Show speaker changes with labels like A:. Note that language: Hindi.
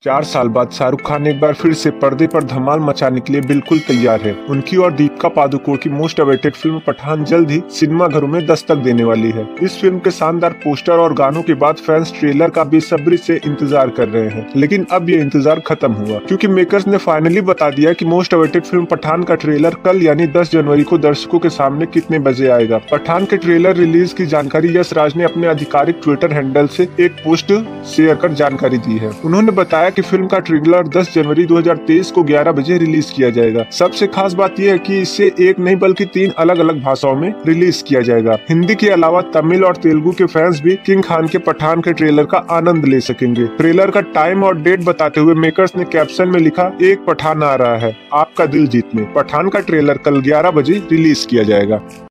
A: 4 साल बाद शाहरुख खान एक बार फिर से पर्दे पर धमाल मचाने के लिए बिल्कुल तैयार है। उनकी और दीपिका पादुकोण की मोस्ट अवेटेड फिल्म पठान जल्द ही सिनेमा घरों में दस्तक देने वाली है। इस फिल्म के शानदार पोस्टर और गानों के बाद फैंस ट्रेलर का बेसब्री से इंतजार कर रहे हैं, लेकिन अब ये इंतजार खत्म हुआ क्योंकि मेकर्स ने फाइनली बता दिया कि मोस्ट अवेटेड फिल्म पठान का ट्रेलर कल यानी 10 जनवरी को दर्शकों के सामने कितने बजे आएगा। पठान के ट्रेलर रिलीज की जानकारी यश राज ने अपने आधिकारिक ट्विटर हैंडल से एक पोस्ट शेयर कर जानकारी दी है। उन्होंने बताया कि फिल्म का ट्रेलर 10 जनवरी 2023 को 11 बजे रिलीज किया जाएगा। सबसे खास बात यह है कि इसे एक नहीं बल्कि 3 अलग अलग भाषाओं में रिलीज किया जाएगा। हिंदी के अलावा तमिल और तेलुगु के फैंस भी किंग खान के पठान के ट्रेलर का आनंद ले सकेंगे। ट्रेलर का टाइम और डेट बताते हुए मेकर्स ने कैप्शन में लिखा, एक पठान आ रहा है आपका दिल जीतने। पठान का ट्रेलर कल 11 बजे रिलीज किया जाएगा।